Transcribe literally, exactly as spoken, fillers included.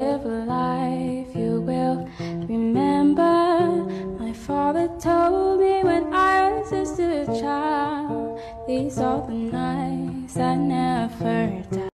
live a life you will remember. My father told me when I was just a child, these are the nights that never die.